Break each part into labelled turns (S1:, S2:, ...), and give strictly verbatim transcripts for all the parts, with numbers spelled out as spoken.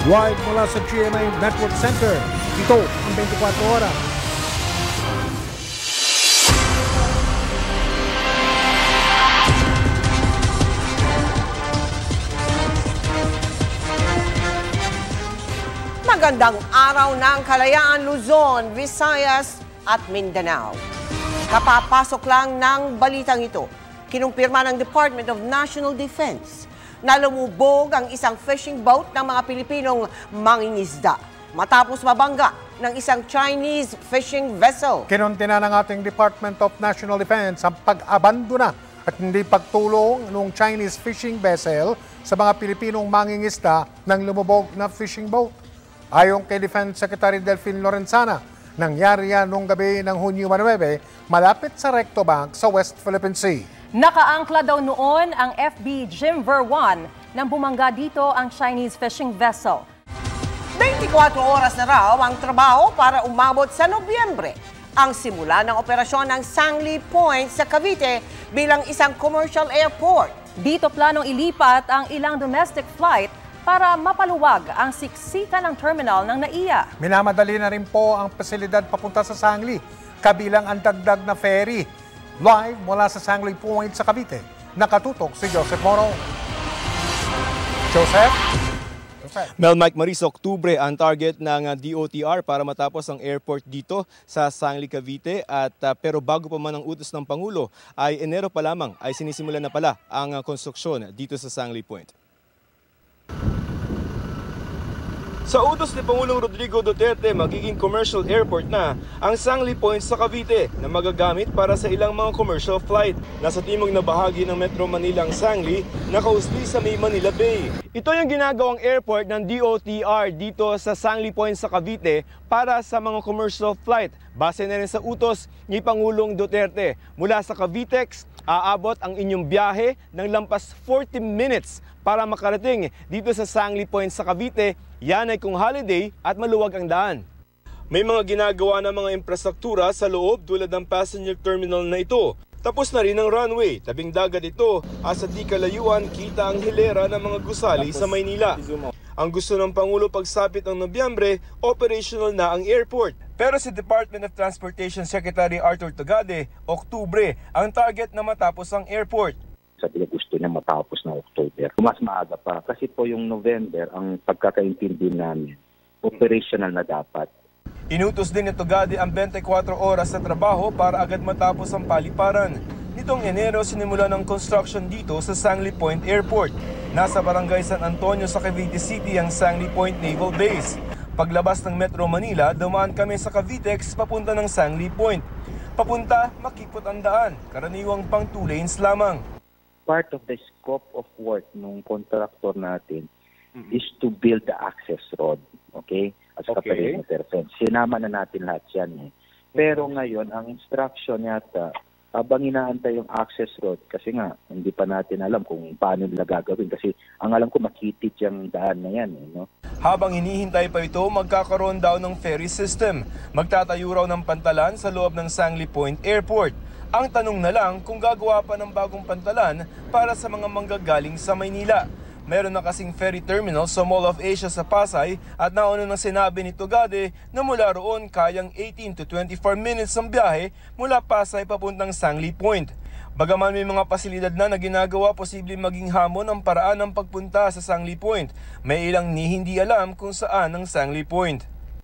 S1: Live mula sa G M A Network Center, ito ang twenty-four oras.
S2: Magandang araw ng Kalayaan, Luzon, Visayas at Mindanao. Kapapasok lang ng balitang ito, kinumpirma ng Department of National Defense na lumubog ang isang fishing boat ng mga Pilipinong mangingisda matapos mabangga ng isang Chinese fishing vessel.
S1: Kinuntina ng ating Department of National Defense ang pag-abandona at hindi pagtulong ng Chinese fishing vessel sa mga Pilipinong mangingisda ng lumubog na fishing boat. Ayon kay Defense Secretary Delfin Lorenzana, nangyari yan noong gabi ng Hunyo nine, malapit sa Recto Bank sa West Philippine Sea.
S3: Nakaangkla daw noon ang F B Jimver one nang bumangga dito ang Chinese fishing vessel.
S2: twenty-four oras na raw ang trabaho para umabot sa Nobyembre ang simula ng operasyon ng Sangley Point sa Cavite bilang isang commercial airport.
S3: Dito planong ilipat ang ilang domestic flight para mapaluwag ang siksikan ng terminal ng N A I A.
S1: Minamadali na rin po ang pasilidad papunta sa Sangley, kabilang ang dagdag na ferry. Live mula sa Sangley Point sa Cavite, nakatutok si Joseph Moro. Joseph? Joseph.
S4: Mel Mike Maris, Oktubre ang target ng D O T R para matapos ang airport dito sa Sangley, Cavite. At, uh, pero bago pa man ang utos ng Pangulo, ay Enero pa lamang ay sinisimulan na pala ang uh, konstruksyon dito sa Sangley Point. Sa utos ni Pangulong Rodrigo Duterte, magiging commercial airport na ang Sangley Point sa Cavite na magagamit para sa ilang mga commercial flight. Nasa timog na bahagi ng Metro Manila ang Sangley, nakausli sa May Manila Bay. Ito yung ginagawang airport ng D O T R dito sa Sangley Point sa Cavite para sa mga commercial flight. Base na rin sa utos ni Pangulong Duterte, mula sa Cavitex, aabot ang inyong biyahe ng lampas forty minutes para makarating dito sa Sangley Point sa Cavite. Yan ay kung holiday at maluwag ang daan. May mga ginagawa na mga infrastruktura sa loob tulad ng passenger terminal na ito. Tapos na rin ang runway. Tabing dagat ito at sa di kalayuan kita ang hilera ng mga gusali sa Maynila. Ang gusto ng Pangulo pagsapit ng Nobyembre, operational na ang airport. Pero si Department of Transportation Secretary Arthur Tugade, Oktubre ang target na matapos ang airport.
S5: Sabi niya gusto niya matapos ng October. Mas maaga pa kasi po yung November ang pagkakaintindi namin, operational na dapat.
S4: Inutos din ni Tugade ang twenty-four oras na trabaho para agad matapos ang paliparan. Nitong Enero sinimula ng construction dito sa Sangley Point Airport. Nasa Barangay San Antonio sa Cavite City ang Sangley Point Naval Base. Paglabas ng Metro Manila, dumaan kami sa Cavitex papunta ng Sangley Point. Papunta, makipot ang daan, karaniwang pang two lanes lamang.
S5: Part of the scope of work ng contractor natin mm-hmm. is to build the access road, okay? At saka
S4: okay.
S5: perimeter fence. Sinama na natin lahat yan eh. Pero ngayon, ang instruction yata, habang inaantay yung access road, kasi nga, hindi pa natin alam kung paano nila gagawin. Kasi ang alam ko, makitid yung daan na yan eh, no?
S4: Habang hinihintay pa ito, magkakaroon daw ng ferry system. Magtatayo raw ng pantalan sa loob ng Sangley Point Airport. Ang tanong na lang kung gagawa pa ng bagong pantalan para sa mga manggagaling sa Maynila. Meron na kasing ferry terminal sa Mall of Asia sa Pasay at nauna nang sinabi ni Tugade na mula roon kayang eighteen to twenty-four minutes ang biyahe mula Pasay papuntang Sangley Point. Bagaman may mga pasilidad na na ginagawa, posibleng maging hamon ang paraan ng pagpunta sa Sangley Point. May ilang ni hindi alam kung saan ang Sangley Point.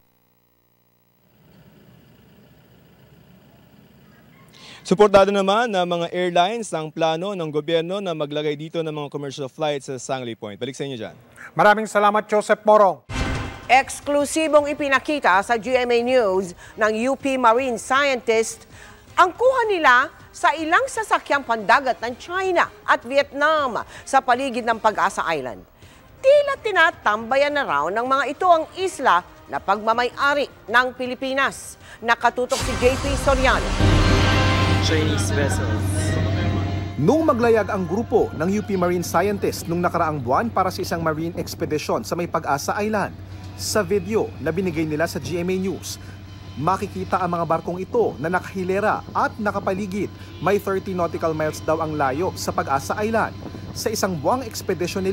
S4: Suportado naman ng mga airlines ang plano ng gobyerno na maglagay dito ng mga commercial flights sa Sangley Point. Balik sa inyo dyan.
S1: Maraming salamat, Joseph Moro.
S2: Eksklusibong ipinakita sa G M A News ng U P Marine Scientist ang kuha nila sa ilang sasakyang pandagat ng China at Vietnam sa paligid ng Pag-asa Island. Tila tinatambayan na raw ng mga ito ang isla na pagmamay-ari ng Pilipinas. Nakatutok si J P Soriano.
S6: Chinese vessels.
S7: Nung maglayag ang grupo ng U P Marine Scientists nung nakaraang buwan para sa isang marine expedition sa may Pag-asa Island, sa video na binigay nila sa G M A News, makikita ang mga barkong ito na nakahilera at nakapaligid. May thirty nautical miles daw ang layo sa Pag-asa Island. Sa isang buwang ekspedisyon nila,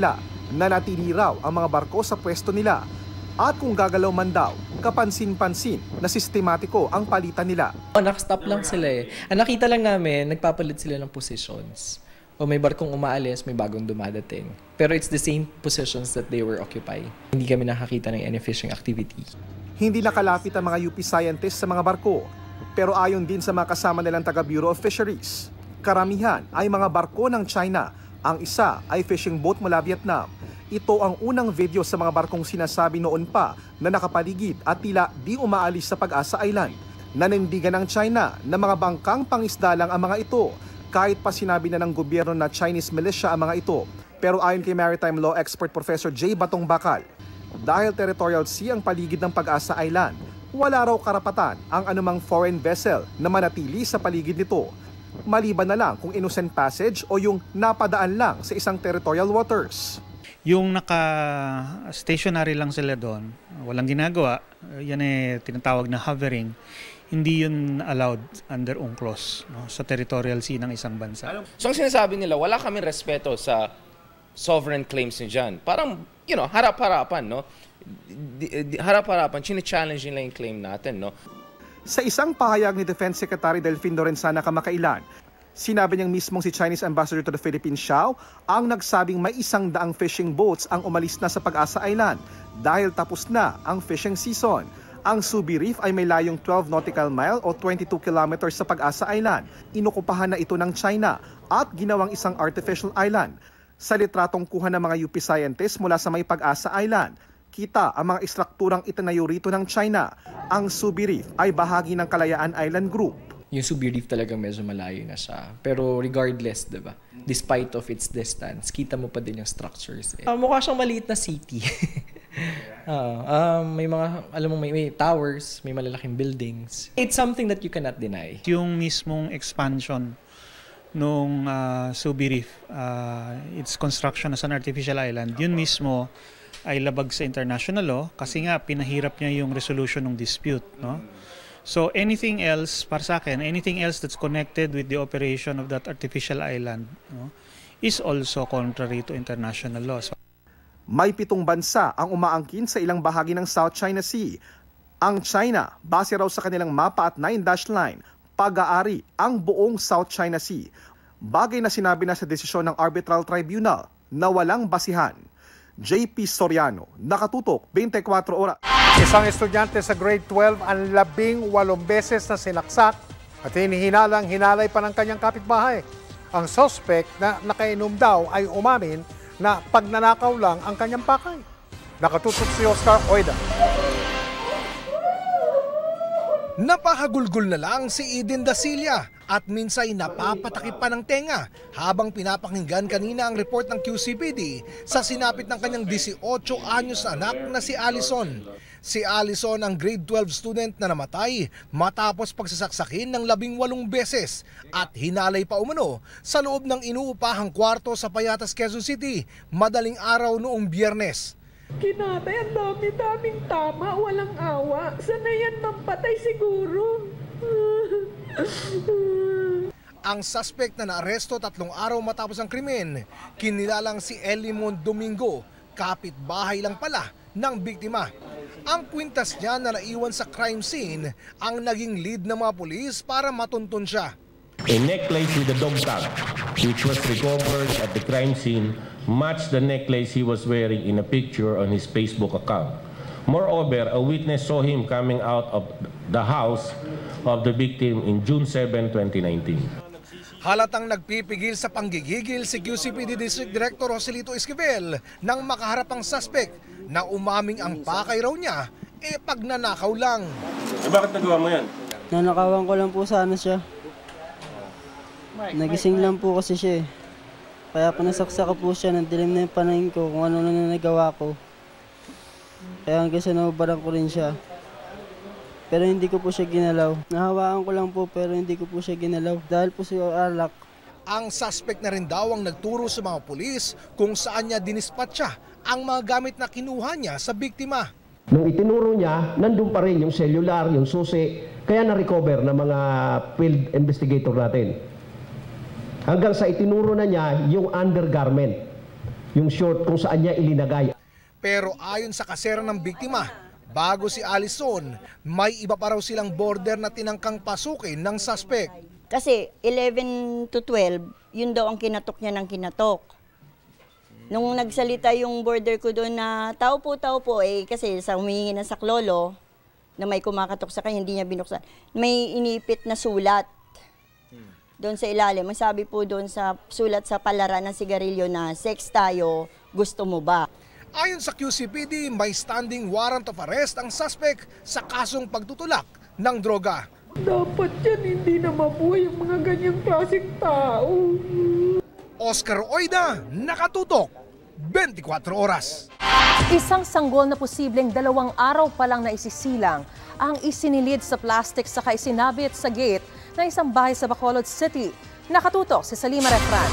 S7: nanatili raw ang mga barko sa pwesto nila. At kung gagalaw man daw, kapansin-pansin na sistematiko ang palitan nila.
S6: Oh, nakastop lang sila eh. Ang nakita lang namin, nagpapalit sila ng positions. O may barkong umaalis, may bagong dumadating. Pero it's the same positions that they were occupying. Hindi kami nakakita ng any fishing activity.
S7: Hindi nakalapit ang mga U P scientists sa mga barko. Pero ayon din sa mga kasama nilang taga Bureau of Fisheries, karamihan ay mga barko ng China. Ang isa ay fishing boat mula Vietnam. Ito ang unang video sa mga barkong sinasabi noon pa na nakapaligid at tila di umaalis sa Pag-asa Island. Nanindigan ng China na mga bangkang pangisda lang ang mga ito, kahit pa sinabi na ng gobyerno na Chinese militia ang mga ito. Pero ayon kay maritime law expert Professor J. Batong Bakal, dahil territorial sea ang paligid ng Pag-asa Island, wala raw karapatan ang anumang foreign vessel na manatili sa paligid nito. Maliban na lang kung innocent passage o yung napadaan lang sa isang territorial waters.
S8: Yung naka-stationary lang sila doon, walang ginagawa, yan eh tinatawag na hovering, hindi yun allowed under UNCLOS, no, sa territorial sea ng isang bansa.
S9: So ang sinasabi nila, wala kami respeto sa sovereign claims ni John. Parang, you know, harap-harapan, no? Harap-harapan, chine-challenge nila yung claim natin, no?
S7: Sa isang pahayag ni Defense Secretary Delfin Lorenzana kamakailan, sinabi niyang mismong si Chinese Ambassador to the Philippines Xiao ang nagsabing may isang daang fishing boats ang umalis na sa Pag-asa Island dahil tapos na ang fishing season. Ang Subi Reef ay may layong twelve nautical mile o twenty-two kilometers sa Pag-asa Island. Inukupahan na ito ng China at ginawang isang artificial island. Sa litratong kuha ng mga U P scientists mula sa may Pag-asa Island, kita ang mga istrukturang itinayo rito ng China. Ang Subi Reef ay bahagi ng Kalayaan Island Group.
S6: Yung Subi Reef talagang medyo malayo na siya. Pero regardless, diba? Despite of its distance, kita mo pa din yung structures. Eh. Uh, mukha siyang maliit na city. uh, um, may mga, alam mo, may, may towers, may malalaking buildings. It's something that you cannot deny.
S8: Yung mismong expansion nung uh, Subi Reef, uh, its construction as an artificial island, yun mismo ay labag sa international law kasi nga pinahirap niya yung resolution ng dispute, no? So anything else, para sa akin, anything else that's connected with the operation of that artificial island, no, is also contrary to international laws.
S7: May pitong bansa ang umaangkin sa ilang bahagi ng South China Sea. Ang China, base raw sa kanilang mapa at nine dash line, pag-aari ang buong South China Sea. Bagay na sinabi na sa desisyon ng Arbitral Tribunal na walang basihan. J P Soriano, Nakatutok, twenty-four oras.
S1: Isang estudyante sa grade twelve ang labing walong beses na sinaksak at hinihinalang hinalay pa ng kanyang kapitbahay. Ang suspect na nakainom daw ay umamin na pagnanakaw lang ang kanyang pakay. Nakatutok si Oscar Oida.
S10: Napakagulgul na lang si Eden Dacilla at minsay napapatakip pa ng tenga habang pinapakinggan kanina ang report ng Q C P D sa sinapit ng kanyang eighteen anyos na anak na si Allison. Si Allison ang grade twelve student na namatay matapos pagsasaksakin ng labing walong beses at hinalay pa umano sa loob ng inuupahang kwarto sa Payatas, Quezon City madaling araw noong Biyernes.
S11: Kinatay, ang dami-daming tama, walang awa. Sana yan mampatay siguro.
S10: Ang suspect na naaresto tatlong araw matapos ang krimen, kinilalang si Elimon Domingo, kapitbahay lang pala ng biktima. Ang kwintas niya na naiwan sa crime scene ang naging lead ng mga pulis para matuntun siya.
S12: A necklace with a dog tag, which was recovered at the crime scene, matched the necklace he was wearing in a picture on his Facebook account. Moreover, a witness saw him coming out of the house of the victim in June seventh, twenty nineteen.
S10: Halatang nagpipigil sa panggigigil si Q C P D District Director Joselito Esquivel nang makaharap ang suspect na umaming ang pakay raw niya e pagnanakaw lang.
S12: Eh, bakit nagawa mo yan?
S13: Nanakawan ko lang po sana siya. Nagising lang po kasi siya eh. Kaya pinasaksa ko po siya, nandilim na yung panahin ko kung ano na nagawa ko. Kaya hanggang sa naubaran ko rin siya. Pero hindi ko po siya ginalaw. Nahawaan ko lang po pero hindi ko po siya ginalaw dahil po siya alak.
S10: Ang suspect na rin daw ang nagturo sa mga pulis kung saan niya dinispatcha ang mga gamit na kinuha niya sa biktima.
S14: Nung itinuro niya, nandun pa rin yung cellular, yung susi, kaya na-recover ng mga field investigator natin. Hanggang sa itinuro na niya yung undergarment. yung short kung saan niya ilinagay.
S10: Pero ayon sa kasera ng biktima, bago si Alison, may iba pa raw silang border na tinangkang pasukin ng suspect.
S15: Kasi eleven to twelve, yun daw ang kinatok niya ng kinatok. Nung nagsalita yung border ko doon na tao po, tao po, eh kasi sa humingi ng saklolo, na may kumakatok sa kanya, hindi niya binuksan. May inipit na sulat doon sa ilalim. May sabi po doon sa sulat sa palaran ng sigarilyo na sex tayo, gusto mo ba?
S10: Ayon sa Q C P D, may standing warrant of arrest ang suspect sa kasong pagtutulak ng droga.
S11: Dapat yan hindi na mabuhay yung mga ganyang klaseng tao.
S10: Oscar Oida, nakatutok, twenty-four oras.
S3: Isang sanggol na posibleng dalawang araw pa lang na isisilang ang isinilid sa plastic saka isinabit sa gate ng isang bahay sa Bacolod City. Nakatutok si Salima Refran.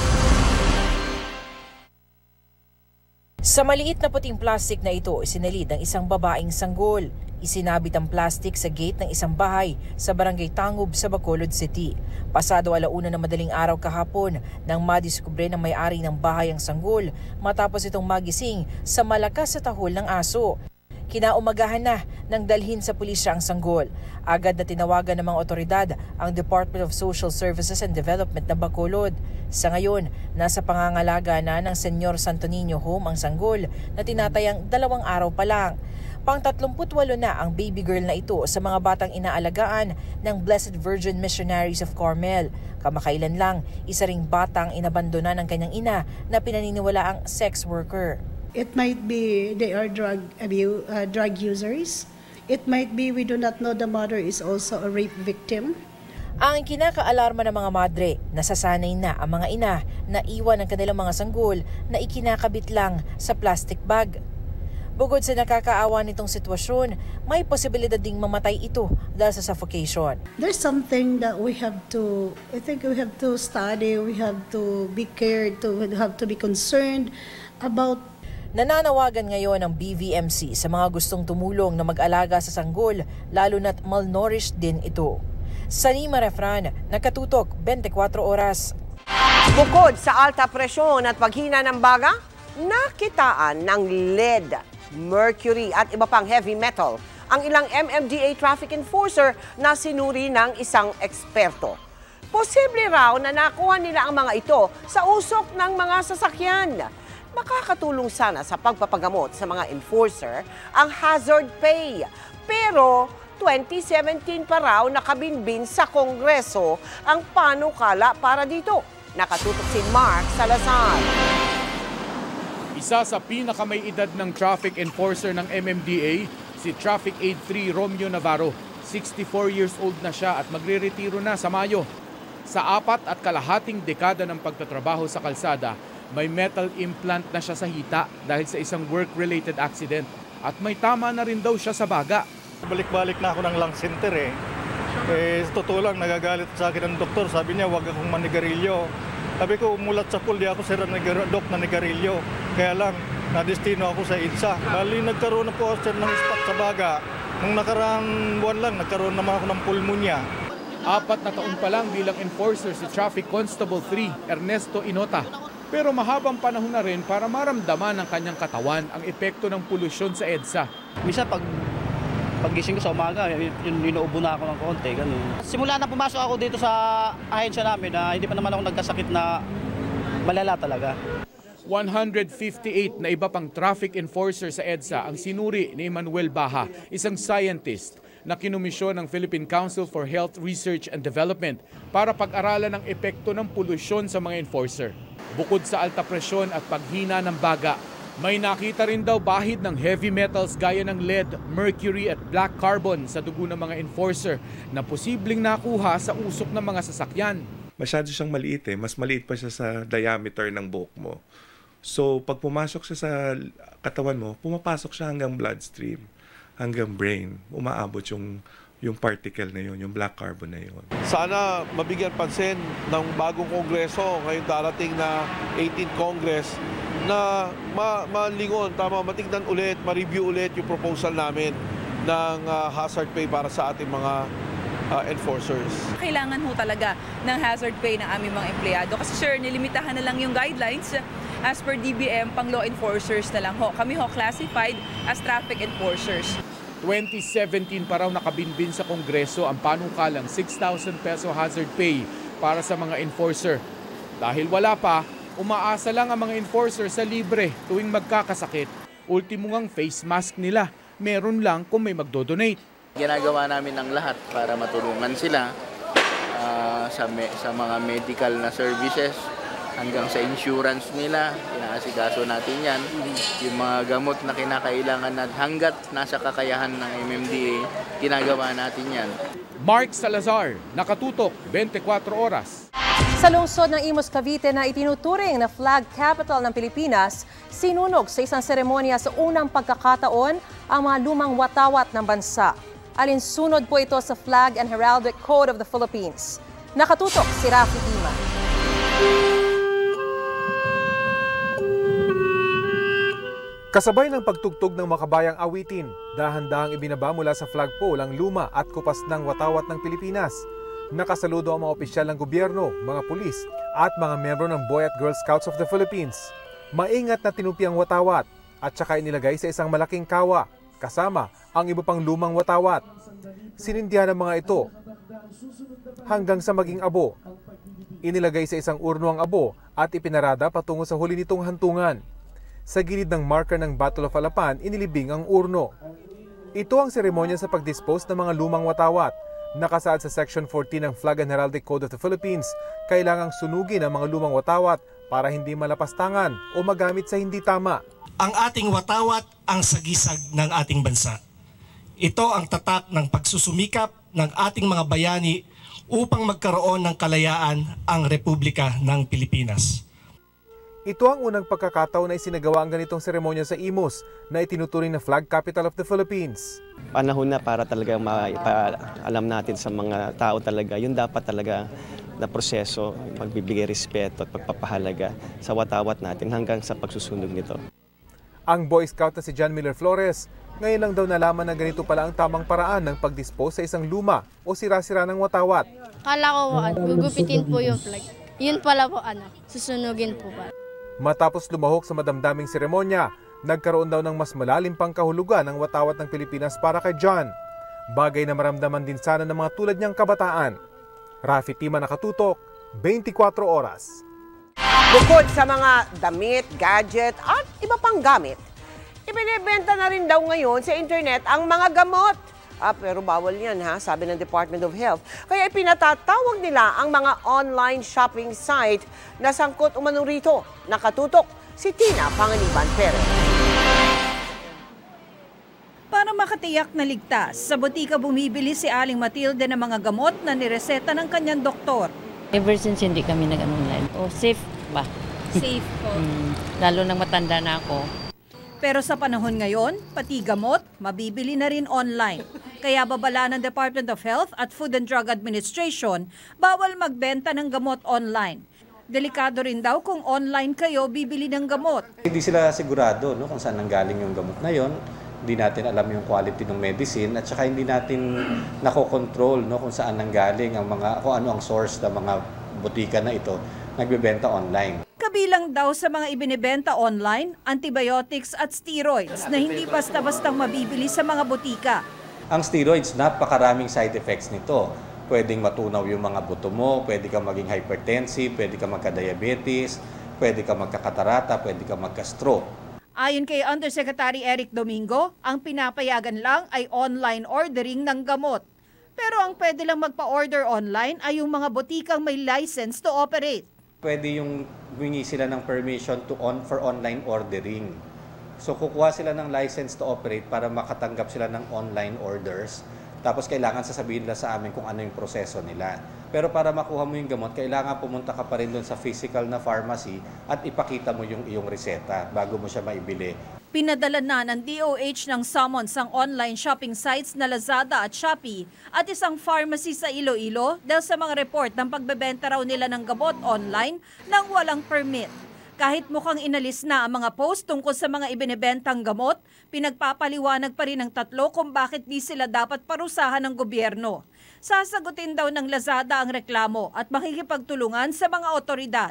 S16: Sa maliit na puting plastic na ito, isinilid ang isang babaeng sanggol. Isinabit ang plastic sa gate ng isang bahay sa Barangay Tangub sa Bacolod City. Pasado alauna ng madaling araw kahapon nang madiskubre ng may-ari ng bahay ang sanggol matapos itong magising sa malakas sa tahol ng aso. Kinaumagahan na nang dalhin sa pulisya ang sanggol. Agad na tinawagan ng mga otoridad ang Department of Social Services and Development ng Bacolod. Sa ngayon, nasa pangangalaga na ng Senyor Santo Niño Home ang sanggol na tinatayang dalawang araw pa lang. Pang-tatlumput walo na ang baby girl na ito sa mga batang inaalagaan ng Blessed Virgin Missionaries of Carmel. Kamakailan lang, isa ring batang inabandona ng kanyang ina na pinaniniwalaang sex worker.
S17: It might be they are drug abuse, uh, drug users. It might be we do not know the mother is also a rape victim.
S16: Ang kinakaalarma ng mga madre, nasasanay na ang mga ina na iwan ang kanilang mga sanggol na ikinakabit lang sa plastic bag. Bukod sa nakakaawa nitong sitwasyon, may posibilidad ding mamatay ito dahil sa suffocation.
S17: There's something that we have to, I think we have to study, we have to be cared, to we have to be concerned about.
S16: Nananawagan ngayon ang B V M C sa mga gustong tumulong na mag-alaga sa sanggol, lalo na't malnourished din ito. Salima Refran, nakatutok, twenty-four oras.
S2: Bukod sa alta presyon at paghina ng baga, nakitaan ng lead, mercury at iba pang heavy metal ang ilang M M D A traffic enforcer na sinuri ng isang eksperto. Posible raw na nakuha nila ang mga ito sa usok ng mga sasakyan. Makakatulong sana sa pagpapagamot sa mga enforcer ang hazard pay. Pero twenty seventeen pa raw nakabinbin sa Kongreso ang panukala para dito. Nakatutok si Mark Salazar.
S18: Isa sa pinakamay edad ng traffic enforcer ng M M D A, si Traffic Aid three Romeo Navarro. sixty-four years old na siya at magre-retiro na sa Mayo. Sa apat at kalahating dekada ng pagtatrabaho sa kalsada, may metal implant na siya sa hita dahil sa isang work-related accident at may tama na rin daw siya sa baga.
S19: Balik-balik na ako ng lung center eh. Eh, totoo lang, nagagalit sa akin ng doktor. Sabi niya, huwag akong manigarilyo. Sabi ko, umulat sa pool, di ako sir na dok na nigarilyo. Kaya lang, nadestino ako sa EDSA. Bali, nagkaroon na po ako ng spot sa baga. Nung nakaraang buwan lang, nagkaroon naman ako ng pulmonya.
S18: Apat na taon pa lang bilang enforcer si Traffic Constable three, Ernesto Inota. Pero mahabang panahon na rin para maramdaman ng kanyang katawan ang epekto ng polusyon sa EDSA.
S20: Misa pag pagising ko sa umaga, yun, inuubo na ako ng konti. Ganun. Simula na pumasok ako dito sa ahensya namin na hindi pa naman ako nagkasakit na malala talaga.
S18: one hundred fifty-eight na iba pang traffic enforcer sa EDSA ang sinuri ni Emmanuel Baha, isang scientist na kinumisyon ng Philippine Council for Health Research and Development para pag-aralan ang epekto ng polusyon sa mga enforcer. Bukod sa alta presyon at paghina ng baga, may nakita rin daw bahid ng heavy metals gaya ng lead, mercury at black carbon sa dugo ng mga enforcer na posibleng nakuha sa usok ng mga sasakyan.
S21: Masyado siyang maliit eh. Mas maliit pa siya sa diameter ng buhok mo. So pag pumasok siya sa katawan mo, pumapasok siya hanggang bloodstream, hanggang brain. Umaabot yung yung particle na yun, yung black carbon na yun.
S22: Sana mabigyan pansin ng bagong kongreso, ngayong darating na eighteenth Congress, na ma malingon, tama, matignan ulit, ma-review ulit yung proposal namin ng uh, hazard pay para sa ating mga uh, enforcers.
S23: Kailangan ho talaga ng hazard pay ng aming mga empleyado kasi sure, nilimitahan na lang yung guidelines
S4: as per D B M, pang law enforcers na lang ho. Kami ho classified as traffic enforcers.
S18: twenty seventeen pa raw nakabinbin sa Kongreso ang panukalang six thousand peso hazard pay para sa mga enforcer. Dahil wala pa, umaasa lang ang mga enforcer sa libre tuwing magkakasakit. Ultimo ngang face mask nila, meron lang kung may magdodonate.
S5: Ginagawa namin ang lahat para matulungan sila uh, sa, me sa mga medical na services hanggang sa insurance nila. Inaasikaso natin yan. Yung mga gamot na kinakailangan at hanggat nasa kakayahan ng M M D A, ginagawa natin yan.
S18: Mark Salazar, Nakatutok, twenty-four oras.
S3: Sa lungsod ng Imus, Cavite na itinuturing na flag capital ng Pilipinas, sinunog sa isang seremonya sa unang pagkakataon ang mga lumang watawat ng bansa. Alinsunod po ito sa Flag and Heraldic Code of the Philippines. Nakatutok si Rafi Dima.
S1: Kasabay ng pagtugtog ng makabayang awitin, dahan-dahang ibinaba mula sa flagpole ang luma at kupas ng watawat ng Pilipinas. Nakasaludo ang mga opisyal ng gobyerno, mga pulis at mga miyembro ng Boy at Girl Scouts of the Philippines. Maingat na tinupi ang watawat at saka inilagay sa isang malaking kawa kasama ang iba pang lumang watawat. Sinindihan ang mga ito hanggang sa maging abo. Inilagay sa isang urno ang abo at ipinarada patungo sa huli nitong hantungan. Sa gilid ng marker ng Battle of Alapan, inilibing ang urno. Ito ang seremonya sa pagdispose ng mga lumang watawat. Nakasaad sa Section fourteen ng Flag and Heraldic Code of the Philippines, kailangang sunugin ang mga lumang watawat para hindi malapastangan o magamit sa hindi tama.
S23: Ang ating watawat ang sagisag ng ating bansa. Ito ang tatak ng pagsusumikap ng ating mga bayani upang magkaroon ng kalayaan ang Republika ng Pilipinas.
S1: Ito ang unang pagkakataon na isinagawa ang ganitong seremonya sa Imus na itinuturing na Flag Capital of the Philippines.
S24: Panahon na para talaga alam natin sa mga tao talaga, yun dapat talaga na proseso, magbibigay respeto at pagpapahalaga sa watawat natin hanggang sa pagsusunog nito.
S1: Ang Boy Scout na si John Miller Flores, ngayon lang daw nalaman na ganito pala ang tamang paraan ng pagdispose sa isang luma o sira-sira ng watawat.
S25: Kala ko ano, gugupitin po yung flag. Yun pala po ano, susunugin po pa.
S1: Matapos lumahok sa madamdaming seremonya, nagkaroon daw ng mas malalim pang kahulugan ang watawat ng Pilipinas para kay John. Bagay na maramdaman din sana ng mga tulad niyang kabataan. Rafi Tima, Nakatutok, twenty-four oras.
S2: Bukod sa mga damit, gadget at iba pang gamit, ibinibenta na rin daw ngayon sa internet ang mga gamot. Ah, pero bawal yan ha, sabi ng Department of Health. Kaya ipinatatawag nila ang mga online shopping site na sangkot umano rito. Nakatutok si Tina Panganiban Perez.
S26: Para makatiyak na ligtas, sa botika bumibili si Aling Matilde ng mga gamot na nireseta ng kanyang doktor.
S27: Ever since hindi kami nag-online. Oh, safe ba?
S26: Safe po.
S27: hmm, lalo nang matanda na ako.
S26: Pero sa panahon ngayon, pati gamot, mabibili na rin online. Kaya babala ng Department of Health at Food and Drug Administration, bawal magbenta ng gamot online. Delikado rin daw kung online kayo bibili ng gamot.
S28: Hindi sila sigurado no, kung saan nanggaling yung gamot na yon. Hindi natin alam yung quality ng medicine at saka hindi natin nakokontrol no, kung saan nanggaling ang mga, kung ano ang source ng mga botika na ito nagbebenta online.
S26: Kabilang daw sa mga ibinebenta online, antibiotics at steroids na hindi basta-bastang mabibili sa mga botika.
S28: Ang steroids, napakaraming side effects nito. Pwedeng matunaw yung mga buto mo, pwede ka maging hypertensive, pwede ka magka-diabetes, pwede ka magka-katarata, pwede ka magka-stroke.
S26: Ayon kay Undersecretary Eric Domingo, ang pinapayagan lang ay online ordering ng gamot. Pero ang pwede lang magpa-order online ay yung mga botikang may license to operate.
S28: Pwede yung humingi sila ng permission to on for online ordering. So kukuha sila ng license to operate para makatanggap sila ng online orders. Tapos kailangan sasabihin nila sa amin kung ano yung proseso nila. Pero para makuha mo yung gamot, kailangan pumunta ka pa rin doon sa physical na pharmacy at ipakita mo yung iyong reseta bago mo siya maibili.
S26: Pinadala na ng D O H ng summons ang online shopping sites na Lazada at Shopee at isang pharmacy sa Iloilo dahil sa mga report ng pagbebenta raw nila ng gamot online nang walang permit. Kahit mukhang inalis na ang mga post tungkol sa mga ibinebentang gamot, pinagpapaliwanag pa rin ng tatlo kung bakit di sila dapat parusahan ng gobyerno. Sasagutin daw ng Lazada ang reklamo at makikipagtulungan sa mga otoridad.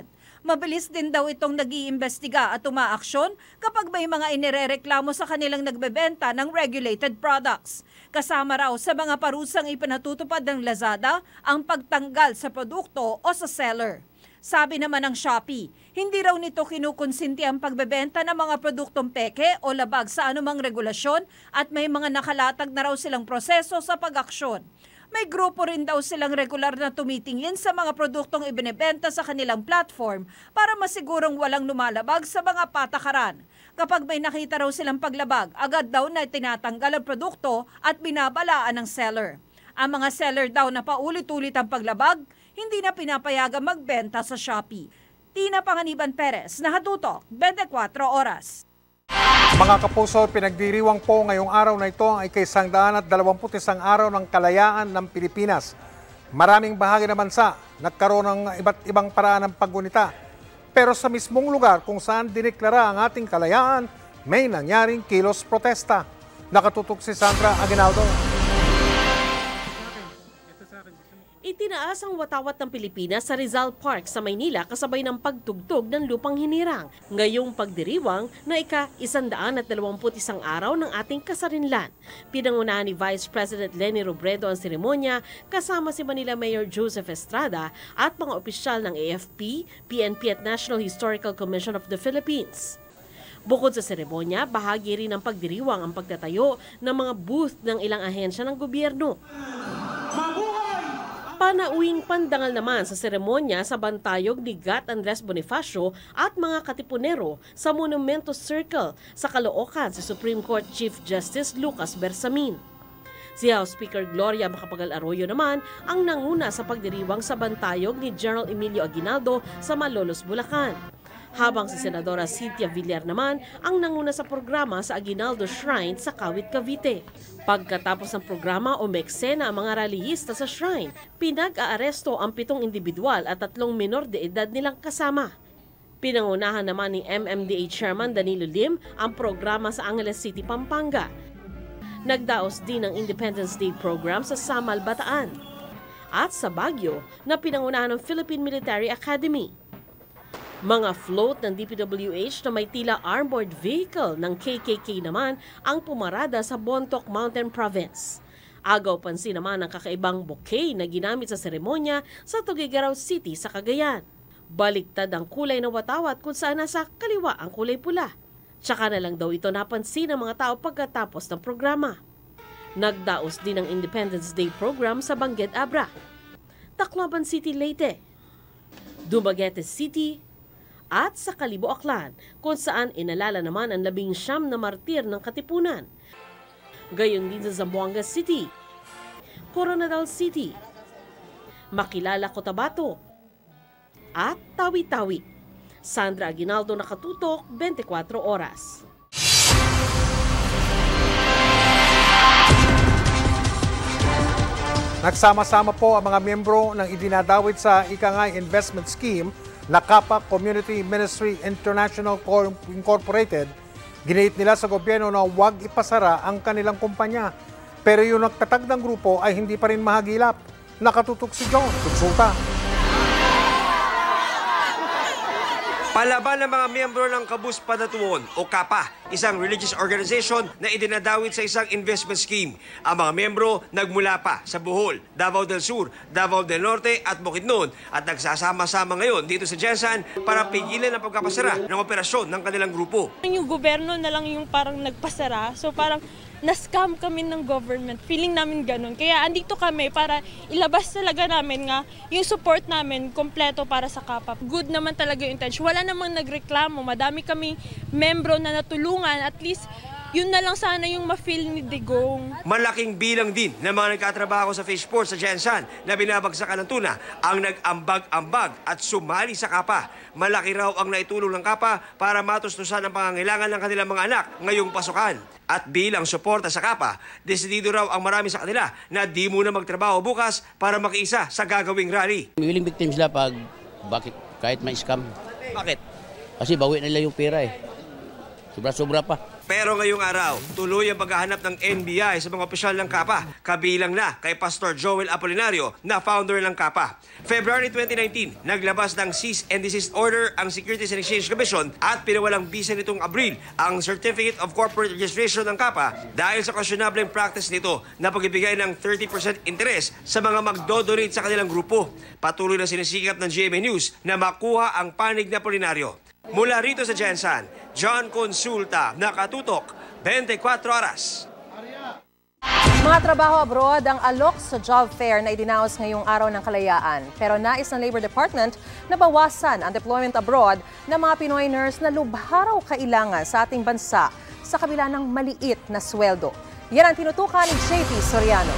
S26: Mabilis din daw itong nag-iimbestiga at umaaksyon kapag may mga inirereklamo sa kanilang nagbebenta ng regulated products. Kasama raw sa mga parusang ipinatutupad ng Lazada ang pagtanggal sa produkto o sa seller. Sabi naman ng Shopee, hindi raw nito kinukonsinti ang pagbebenta ng mga produktong peke o labag sa anumang regulasyon at may mga nakalatag na raw silang proseso sa pag-aksyon. May grupo rin daw silang regular na tumitingin sa mga produktong ibinebenta sa kanilang platform para masigurong walang lumalabag sa mga patakaran. Kapag may nakita raw silang paglabag, agad daw na tinatanggal ang produkto at binabalaan ng seller. Ang mga seller daw na paulit-ulit ang paglabag, hindi na pinapayagang magbenta sa Shopee. Tina Panganiban Perez, Nakatutok, twenty-four oras.
S1: Mga kapuso, pinagdiriwang po ngayong araw na ito ang ikaisang daan at dalawamput isang araw ng kalayaan ng Pilipinas. Maraming bahagi ng bansa nagkaroon ng iba't ibang paraan ng paggunita. Pero sa mismong lugar kung saan diniklara ang ating kalayaan, may nangyaring kilos protesta. Nakatutok si Sandra Aguinaldo.
S6: Itinaas ang watawat ng Pilipinas sa Rizal Park sa Maynila kasabay ng pagtugtog ng lupang hinirang. Ngayong pagdiriwang na ika-isandaan at dalawamput isang araw ng ating kasarinlan. Pinangunahan ni Vice President Leni Robredo ang seremonya kasama si Manila Mayor Joseph Estrada at mga opisyal ng A F P, P N P at National Historical Commission of the Philippines. Bukod sa seremonya, bahagi rin ng pagdiriwang ang pagtatayo ng mga booth ng ilang ahensya ng gobyerno. Panauwing pandangal naman sa seremonya sa bantayog ni G A T Andres Bonifacio at mga katipunero sa Monumento Circle sa Caloocan si Supreme Court Chief Justice Lucas Bersamin. Si House Speaker Gloria Macapagal Arroyo naman ang nanguna sa pagdiriwang sa bantayog ni General Emilio Aguinaldo sa Malolos, Bulacan. Habang si Senadora Cynthia Villar naman ang nanguna sa programa sa Aguinaldo Shrine sa Kawit, Cavite. Pagkatapos ng programa, umeksena ang mga rallyista sa shrine. Pinag-aaresto ang pitong individual at tatlong minor de edad nilang kasama. Pinangunahan naman ni M M D A Chairman Danilo Lim ang programa sa Angeles City, Pampanga. Nagdaos din ang Independence Day program sa Samal, Bataan. At sa Baguio na pinangunahan ng Philippine Military Academy. Mga float ng D P W H na may tila armored vehicle ng K K K naman ang pumarada sa Bontoc Mountain Province. Agaw pansin naman ang kakaibang bouquet na ginamit sa seremonya sa Tuguegarao City sa Cagayan. Baliktad ang kulay ng watawat kung saan nasa kaliwa ang kulay pula. Tsaka na lang daw ito napansin ng mga tao pagkatapos ng programa. Nagdaos din ang Independence Day program sa Bangued Abra, Tacloban City, Leyte, Dumaguete City, at sa Kalibo, Aklan, kung saan inalala naman ang labing siyam na martir ng Katipunan. Gayon din sa Zamboanga City, Coronadal City, Makilala, Cotabato, at Tawi-Tawi. Sandra Aguinaldo, Nakatutok, twenty-four oras.
S1: Nagsama-sama po ang mga miyembro ng idinadawit sa Ikangay Investment Scheme na Kappa Community Ministry International Incorporated. Ginit nila sa gobyerno na huwag ipasara ang kanilang kumpanya. Pero yung nagtatag ng grupo ay hindi pa rin mahagilap. Nakatutok si John. Konsulta.
S7: Palaban ng mga miyembro ng Kabus Padatuon o Kappa, isang religious organization na idinadawit sa isang investment scheme. Ang mga miyembro nagmula pa sa Bohol, Davao del Sur, Davao del Norte at Bukidnon at nagsasama-sama ngayon dito sa Jensan para pigilan ang pagkapasara ng operasyon ng kanilang grupo.
S8: Yung gobyerno na lang yung parang nagpasara, so parang na-scam kami ng government. Feeling namin ganun. Kaya andito kami para ilabas talaga namin nga yung support namin kompleto para sa Kappa. Good naman talaga yung intention. Wala namang nagreklamo. Madami kami membro na natulungan. At least yun na lang sana yung ma-feel ni Digong.
S7: Malaking bilang din ng mga nagkatrabaho sa Fishport sa Jensan na binabagsakan ng tuna ang nag-ambag-ambag at sumali sa Kappa. Malaki raw ang naitulong ng Kappa para matustusan ang pangangailangan ng kanilang mga anak ngayong pasukan. At bilang suporta sa Kappa, desidido raw ang marami sa kanila na di muna magtrabaho bukas para makiisa sa gagawing rally.
S9: Willing victim sila pag bakit kahit may scam.
S7: Bakit?
S9: Kasi bawi nila yung pera eh. Sobra-sobra pa.
S7: Pero ngayong araw, tuloy ang paghahanap ng N B I sa mga opisyal ng Kapa, kabilang na kay Pastor Joel Apolinario na founder ng Kapa. February twenty nineteen, naglabas ng cease and desist order ang Securities and Exchange Commission at pinawalang bisa nitong Abril ang Certificate of Corporate Registration ng Kapa dahil sa questionable practice nito na pagbibigay ng thirty percent interest sa mga magdodonate sa kanilang grupo. Patuloy na sinisikap ng G M A News na makuha ang panig na Apolinario. Mula rito sa Jensan, John Consulta, nakatutok, twenty-four oras.
S3: Mga trabaho abroad ang alok sa job fair na idinaos ngayong araw ng kalayaan. Pero nais ng Labor Department na bawasan ang deployment abroad ng mga Pinoy nurse na lubharaw kailangan sa ating bansa sa kabila ng maliit na sweldo. Yan ang tinutukan ni J P Soriano.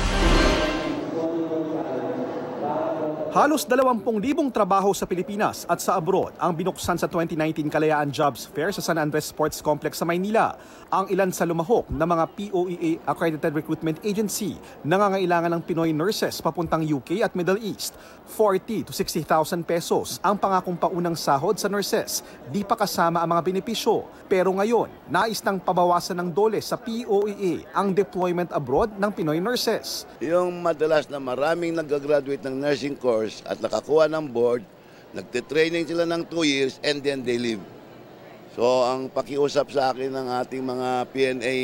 S10: Halos dalawampung libong trabaho sa Pilipinas at sa abroad ang binuksan sa twenty nineteen Kalayaan Jobs Fair sa San Andres Sports Complex sa Maynila. Ang ilan sa lumahok na mga P O E A Accredited Recruitment Agency nangangailangan ng Pinoy nurses papuntang U K at Middle East. forty to sixty thousand pesos ang pangakong paunang sahod sa nurses. Di pa kasama ang mga benepisyo. Pero ngayon, nais nang pabawasan ng dole sa P O E A ang deployment abroad ng Pinoy nurses.
S11: Yung madalas na maraming nag-graduate ng nursing course at nakakuha ng board, nagte-training sila ng two years and then they leave. So ang pakiusap sa akin ng ating mga P N A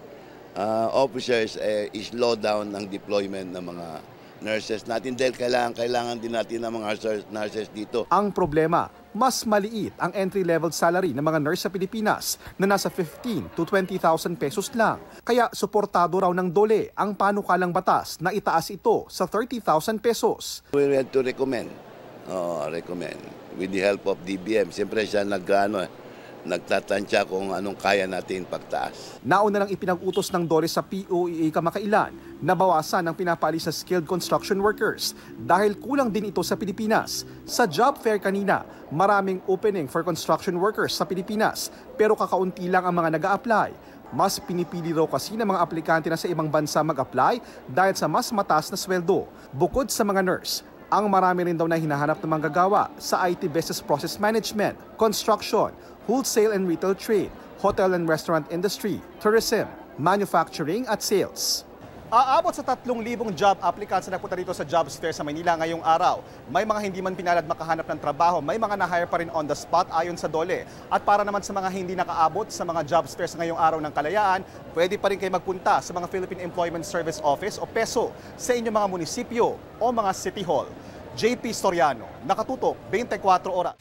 S11: uh, officers eh, is slow down ng deployment ng mga nurses natin dahil kailangan, kailangan din natin ng mga nurses dito.
S10: Ang problema, mas maliit ang entry-level salary ng mga nurse sa Pilipinas na nasa fifteen to twenty thousand pesos lang. Kaya suportado raw ng dole ang panukalang batas na itaas ito sa thirty thousand pesos.
S11: We had to recommend, oh, recommend with the help of D B M. Siyempre siya nag, ano, nagtatansya kung anong kaya natin pagtaas.
S10: Nauna nang ipinag-utos ng dole sa P O E A kamakailan na bawasan ang pinapaalis sa skilled construction workers dahil kulang din ito sa Pilipinas. Sa job fair kanina, maraming opening for construction workers sa Pilipinas pero kakaunti lang ang mga nag-a-apply. Mas pinipili raw kasi ng mga aplikante na sa ibang bansa mag-apply dahil sa mas mataas na sweldo. Bukod sa mga nurse, ang marami rin daw na hinahanap ng manggagawa sa I T business process management, construction, wholesale and retail trade, hotel and restaurant industry, tourism, manufacturing at sales. Aabot sa tatlong libong job applicants na nagpunta dito sa Jobs Fair sa Manila ngayong araw. May mga hindi man pinalad makahanap ng trabaho, may mga na-hire pa rin on the spot ayon sa dole. At para naman sa mga hindi nakaabot sa mga Jobs Fair sa ngayong araw ng Kalayaan, pwede pa rin kayo magpunta sa mga Philippine Employment Service Office o PESO sa inyong mga munisipyo o mga city hall. J P Soriano, nakatutok, twenty-four oras.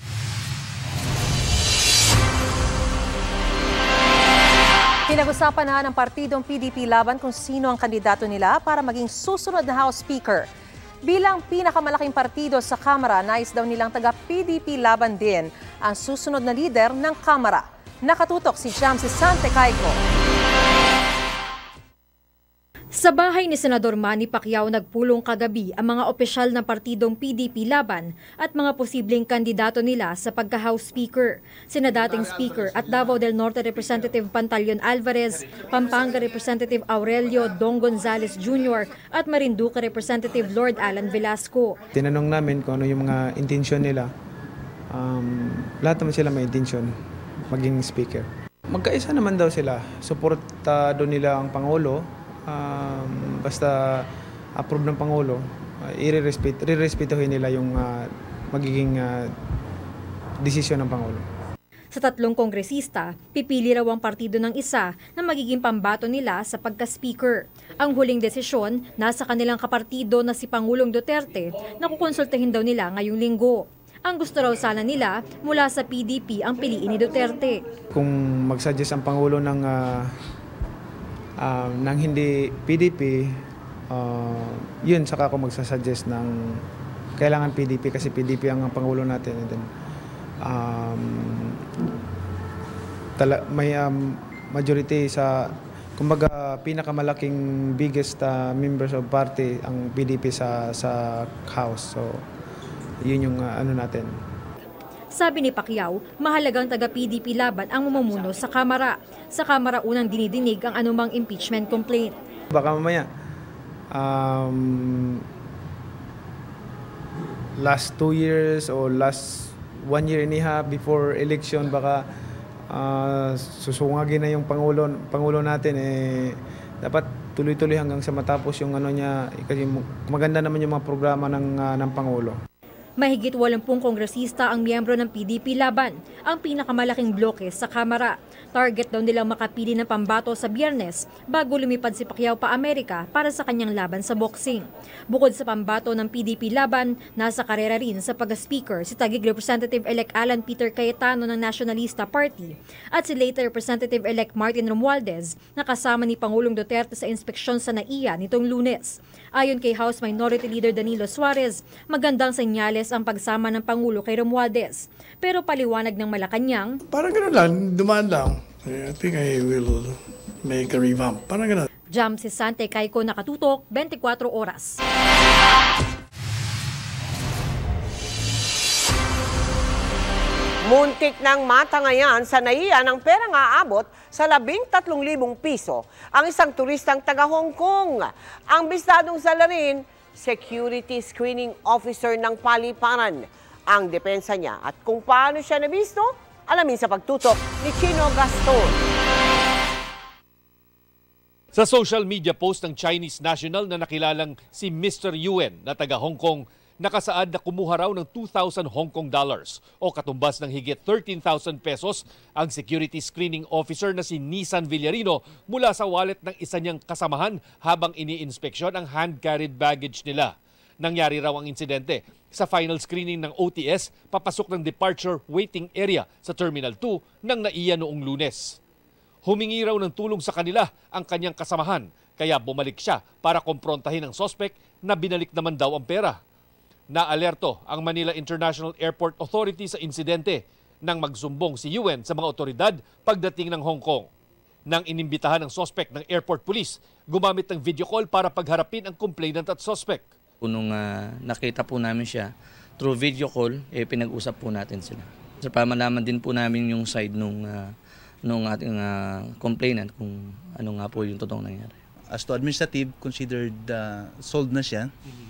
S3: Pinag-usapan na ng partidong P D P laban kung sino ang kandidato nila para maging susunod na House Speaker. Bilang pinakamalaking partido sa Kamara, nais daw nilang taga-P D P laban din ang susunod na leader ng Kamara. Nakatutok si Jamsi Santecaico.
S12: Sa bahay ni Senador Manny Pacquiao nagpulong kagabi ang mga opisyal ng partidong P D P laban at mga posibleng kandidato nila sa pagka-House Speaker. Sina dating Speaker at Davao del Norte Representative Pantaleon Alvarez, Pampanga Representative Aurelio Dong Gonzales Junior at Marinduque Representative Lord Alan Velasco.
S13: Tinanong namin kung ano yung mga intensyon nila. Um, lahat naman sila may intensyon maging Speaker. Magkaisa naman daw sila. Suportado nila ang Pangulo. Um, basta approve ng Pangulo, uh, i-respetohin nila yung uh, magiging uh, desisyon ng Pangulo.
S12: Sa tatlong kongresista, pipili raw ang partido ng isa na magiging pambato nila sa pagka-speaker. Ang huling desisyon nasa kanilang kapartido na si Pangulong Duterte na kukonsultahin daw nila ngayong linggo. Ang gusto raw sana nila mula sa P D P ang piliin ni Duterte.
S13: Kung mag-suggest ang Pangulo ng uh, Uh, nang hindi P D P, uh, yun saka ako magsasuggest ng kailangan P D P kasi P D P ang Pangulo natin. And then, um, tala, may um, majority sa, kumbaga pinakamalaking biggest uh, members of party ang P D P sa, sa House. So, yun yung uh, ano natin.
S12: Sabi ni Pacquiao, mahalagang taga-P D P laban ang mamumuno sa Kamara. Sa Kamara unang dinidinig ang anumang impeachment complaint.
S13: Baka mamaya, um, last two years o last one year and a half before election, baka uh, susungagin na yung Pangulo, Pangulo natin, eh, dapat tuloy-tuloy hanggang sa matapos yung ano niya, kasi maganda naman yung mga programa ng, uh, ng Pangulo.
S12: Mahigit walumpung kongresista ang miyembro ng P D P Laban, ang pinakamalaking bloke sa Kamara. Target daw nilang makapili ng pambato sa Biyernes bago lumipad si Pacquiao pa Amerika para sa kanyang laban sa boxing. Bukod sa pambato ng P D P Laban, nasa karera rin sa pag-speaker si Taguig Representative-elect Alan Peter Cayetano ng Nationalista Party at si late Representative-elect Martin Romualdez na kasama ni Pangulong Duterte sa inspeksyon sa N A I A nitong Lunes. Ayon kay House Minority Leader Danilo Suarez, magandang senyales ang pagsama ng Pangulo kay Romualdez. Pero paliwanag ng Malacanang,
S14: parang gano'n lang, dumaan lang. I think I will make a revamp. Parang gano'n.
S12: Jam si Sante Kaiko, nakatutok, twenty-four oras.
S2: Muntik ng matangayan sa N A I A ng perang aabot sa labing tatlong libong piso ang isang turistang taga Hong Kong. Ang bistadong salarin, security screening officer ng paliparan. Ang depensa niya at kung paano siya nabisto, alamin sa pagtutok ni Chino Gaston.
S15: Sa social media post ng Chinese national na nakilalang si Mister Yuen na taga Hong Kong, nakasaad na kumuha raw ng two thousand Hong Kong dollars o katumbas ng higit thirteen thousand pesos ang security screening officer na si Nissan Villarino mula sa wallet ng isa niyang kasamahan habang ini-inspeksyon ang hand-carried baggage nila. Nangyari raw ang insidente sa final screening ng O T S papasok ng departure waiting area sa Terminal two ng N A I A noong Lunes. Humingi raw ng tulong sa kanila ang kanyang kasamahan kaya bumalik siya para komprontahin ang suspect na binalik naman daw ang pera. Naalerto ang Manila International Airport Authority sa insidente nang magsumbong si Yuen sa mga otoridad pagdating ng Hong Kong. Nang inimbitahan ng suspect ng airport police, gumamit ng video call para pagharapin ang complainant at suspect.
S9: Nung uh, nakita po namin siya, through video call, eh, pinag-usap po natin sila. So, para malaman din po namin yung side nung, uh, nung ating uh, complainant kung ano nga po yung totoong nangyari.
S16: As to administrative, considered uh, sold na siya.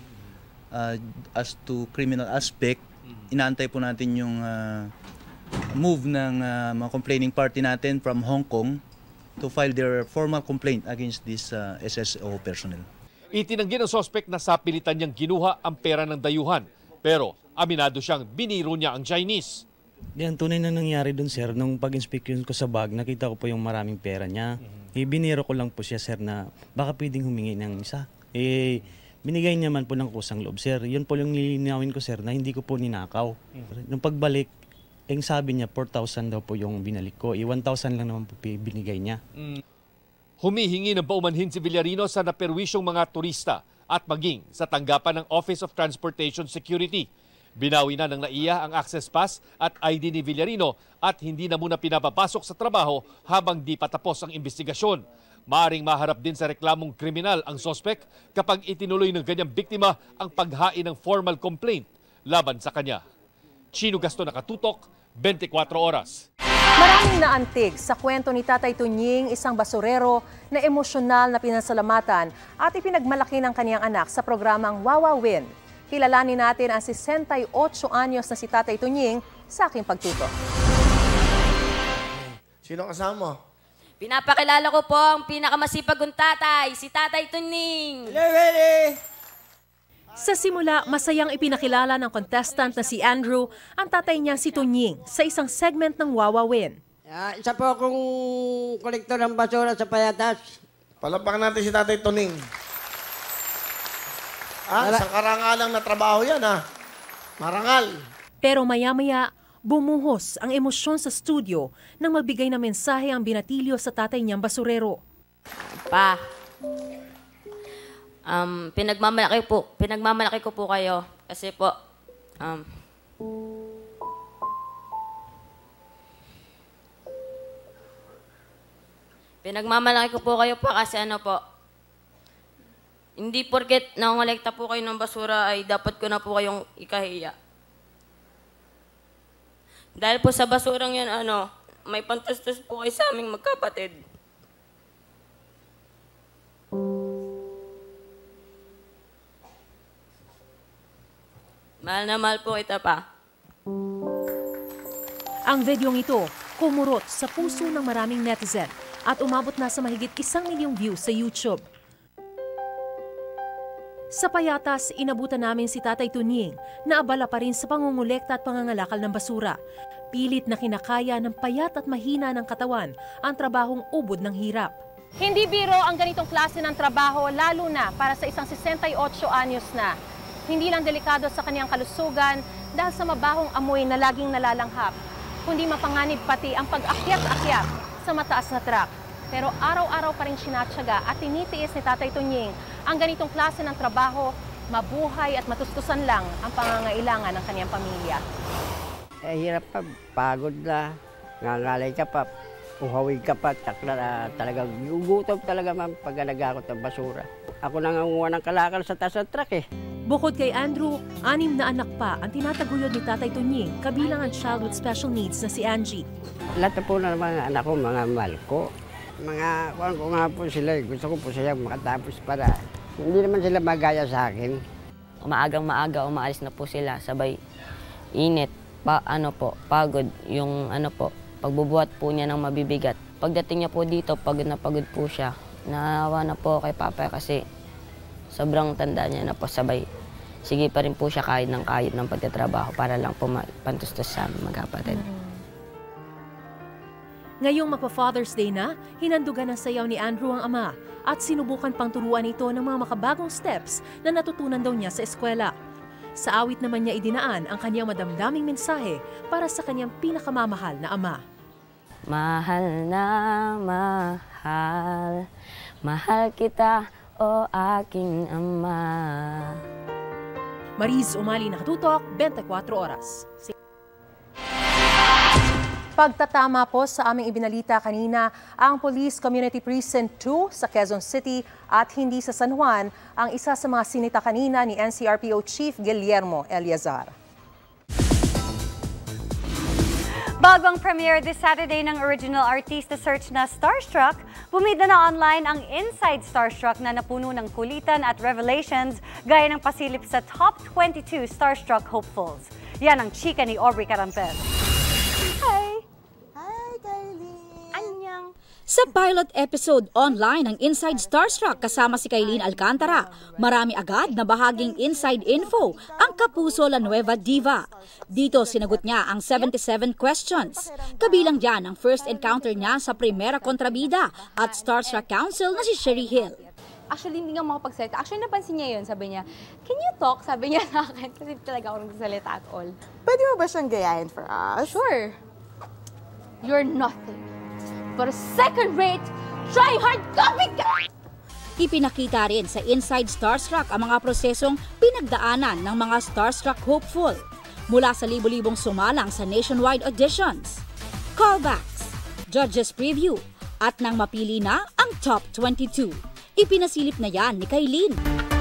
S16: Uh, as to criminal aspect, inaantay po natin yung uh, move ng uh, mga complaining party natin from Hong Kong to file their formal complaint against this uh, S S O personnel.
S15: Itinanggi ng suspect na sa pilitan niyang kinuha ang pera ng dayuhan, pero aminado siyang biniro niya ang Chinese.
S17: Yan, tunay na nangyari dun, sir. Nung pag-inspection ko sa bag, nakita ko po yung maraming pera niya. Mm-hmm. Eh, biniro ko lang po siya, sir, na baka pwedeng humingi ng isa. Eh, binigay niya man po ng kusang loob, sir. Yun po yung lilinawin ko, sir, na hindi ko po ninakaw. Mm-hmm. Nung pagbalik, ang sabi niya, four thousand daw po yung binalik ko. Eh, one thousand lang naman po binigay niya.
S15: Mm. Humihingi ng paumanhin si Villarino sa naperwisyong mga turista at maging sa tanggapan ng Office of Transportation Security. Binawi na ng N A I A ang access pass at I D ni Villarino at hindi na muna pinapapasok sa trabaho habang di pa tapos ang investigasyon. Maaring maharap din sa reklamong kriminal ang suspect kapag itinuloy ng ganyang biktima ang paghain ng formal complaint laban sa kanya. Chino Gaston, nakatutok, twenty-four oras.
S3: Maraming naantig sa kwento ni Tatay Tunying, isang basurero na emosyonal na pinasalamatan at ipinagmalaki ng kaniyang anak sa programang Wawa Win. Kilalanin natin ang sixty-eight anyos na si Tatay Tunying sa aking pagtuto.
S19: Sino kasama?
S20: Pinapakilala ko po ang pinakamasipag kong tatay, si Tatay Tunying.
S6: Sa simula, masayang ipinakilala ng contestant na si Andrew ang tatay niya si Tunying sa isang segment ng Wawa Win.
S21: Uh, isa po akong kolektor ng basura sa Payatas.
S19: Palapakan natin si Tatay Tunying. Ah, isang karangalang na trabaho yan, ha? Marangal.
S6: Pero maya-maya, bumuhos ang emosyon sa studio nang magbigay ng mensahe ang binatilyo sa tatay niyang basurero.
S20: Pa, Um, pinagmamalaki po, pinagmamalaki ko po kayo kasi po um, pinagmamalaki ko po kayo pa kasi ano po, hindi porket nangolekta po kayo ng basura ay dapat ko na po kayong ikahiya. Dahil po sa basurang yan, ano, may pantustos po kayo sa aming magkapatid. Mahal na mahal po kita pa.
S6: Ang videong ito,
S3: kumurot sa puso ng maraming netizen at umabot na sa mahigit isang milyong views sa YouTube. Sa payatas, inabutan namin si Tatay Tunying na abala pa rin sa pangungulekta at pangangalakal ng basura. Pilit na kinakaya ng payat at mahina ng katawan ang trabahong ubod ng hirap.
S4: Hindi biro ang ganitong klase ng trabaho, lalo na para sa isang sesenta'y otso anyos na. Hindi lang delikado sa kanyang kalusugan dahil sa mabahong amoy na laging nalalanghap, kundi mapanganib pati ang pag-akyat-akyat sa mataas na truck. Pero araw-araw pa rin sinatsaga at tinitiis ni Tatay Tunying ang ganitong klase ng trabaho, mabuhay at matustusan lang ang pangangailangan ng kanyang pamilya.
S21: Eh, hirap pa, pagod na, ngangalay ka pa, uhawig ka pa, takla na talagang gugutom talaga ma'am pag nagakot ng basura. Ako nanganguha ng kalakal sa taas ng truck eh.
S3: Bukod kay Andrew, anim na anak pa ang tinataguyod ni Tatay Tunying, kabilang ang child with special needs na si Angie.
S21: Lahat po na mga anak ko, mga mahal ko. Mga kuwan ko nga po sila, gusto ko po sila makatapos para hindi naman sila magaya sa akin.
S5: Maagang maaga umaalis na po sila, sabay init, pa, ano po, pagod, yung ano po, pagbubuhat po niya ng mabibigat. Pagdating niya po dito, pagod na pagod po siya. Naawa na po kay Papa kasi sobrang tanda niya na po, sabay. Sige pa rin po siya kahit ng kahit ng pagtatrabaho para lang po pantustos sa aming magkapatid.
S3: Ngayong magpa-Father's Day na, hinandugan ng sayaw ni Andrew ang ama at sinubukan pang turuan ito ng mga makabagong steps na natutunan daw niya sa eskwela. Sa awit naman niya idinaan ang kanyang madamdaming mensahe para sa kanyang pinakamamahal na ama.
S5: Mahal na mahal, mahal kita o aking ama.
S3: Mariz Umali, Nakatutok, twenty-four oras.
S18: Pagtatama po sa aming ibinalita kanina, ang Police Community Precinct two sa Quezon City at hindi sa San Juan ang isa sa mga sinita kanina ni N C R P O Chief Guillermo Eleazar.
S22: Bagong premiere this Saturday ng original artista search na Starstruck, bumida na online ang Inside Starstruck na napuno ng kulitan at revelations gaya ng pasilip sa top twenty-two Starstruck hopefuls. Yan ang chika ni Aubrey Carampel. Hi!
S23: Hi, Kylie!
S22: Annyeong!
S23: Sa pilot episode online ng Inside Starstruck kasama si Kailin Alcantara, marami agad na bahaging inside info ang Kapuso La Nueva Diva. Dito sinagot niya ang seventy-seven questions. Kabilang dyan ang first encounter niya sa Primera Kontrabida at Starstruck Council na si Sherry Hill.
S24: Actually, hindi nga makapagsalita. Actually, napansin niya yun. Sabi niya, can you talk? Sabi niya sa akin. Kasi talaga ako nagsasalita at all.
S23: Pwede mo ba siyang gayahin for us?
S24: Sure. You're nothing but a second-rate, try-hard copycat!
S23: Ipinakita rin sa Inside Starstruck ang mga prosesong pinagdaanan ng mga Starstruck hopeful mula sa libo-libong sumalang sa nationwide auditions, callbacks, judges preview, at nang mapili na ang top twenty-two. Ipinasilip na yan ni Kailin.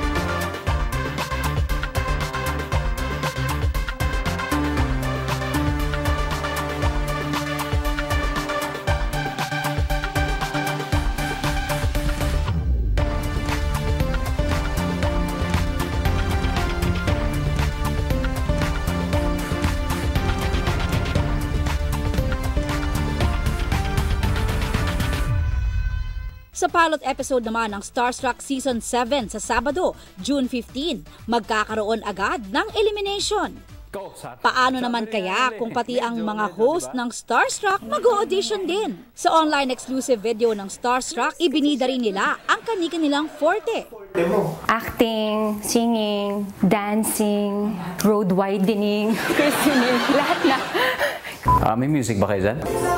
S23: Sa pilot episode naman ng Starstruck Season seven sa Sabado, June fifteenth, magkakaroon agad ng elimination. Paano naman kaya kung pati ang mga host ng Starstruck mag-audition din? Sa online exclusive video ng Starstruck, ibinida rin nila ang kani-kanilang forte.
S24: Acting, singing, dancing, road widening, christening, lahat na.
S25: Uh, may music ba kayo dyan?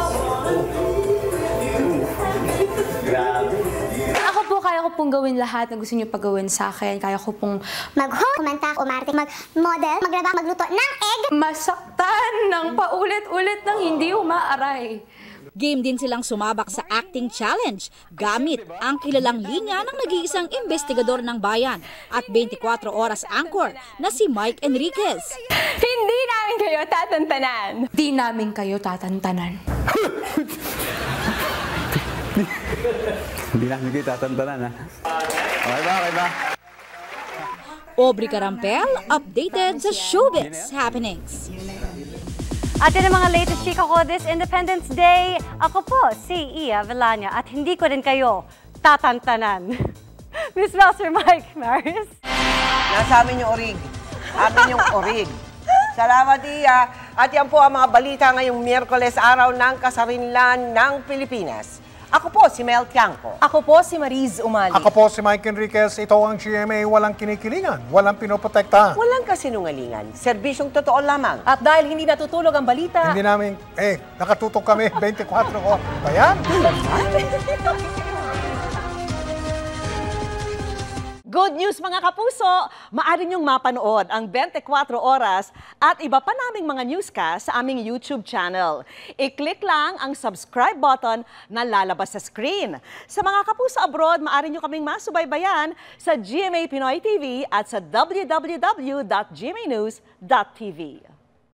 S24: Ako po, kaya ko pong gawin lahat na gusto niyo pagawin sa akin. Kaya ko pong
S27: mag-host, kumanta, umarte, mag-model, maglaba, magluto ng egg.
S24: Masaktan ng paulit-ulit ng hindi umaaray.
S23: Game din silang sumabak sa acting challenge gamit ang kilalang linya ng nag-iisang investigador ng bayan at twenty-four oras anchor na si Mike Enriquez.
S24: Hindi namin kayo tatantanan. Hindi namin kayo tatantanan.
S25: Hindi namin kayo tatantanan, ha? Okay ba? Okay ba?
S23: Aubrey Carampel, updated sa Showbiz Happenings.
S22: At yan ang mga latest chika ko this Independence Day. Ako po, si Iya Villania, at hindi ko rin kayo tatantanan. Miss Master Mike Maris.
S2: Nasa amin yung orig. Amin yung orig. Salamat, Iya. At yan po ang mga balita ngayong Miyerkules, araw ng kasarinlan ng Pilipinas. Ako po si Mel Tiangco.
S18: Ako po si Mariz Umali.
S1: Ako po si Mike Enriquez. Ito ang G M A, walang kinikilingan, walang pinoprotektahan.
S2: Walang kasinungalingan. Serbisyong totoo lamang.
S18: At dahil hindi natutulog ang balita,
S1: Hindi namin, eh, nakatutok kami twenty-four oras. Ayan.
S7: Good news mga kapuso! Maaari niyong mapanood ang twenty-four oras at iba pa naming mga newscast sa aming YouTube channel. I-click lang ang subscribe button na lalabas sa screen. Sa mga kapuso abroad, maaari niyo kaming masubaybayan sa G M A Pinoy T V at sa w w w dot g m a news dot t v.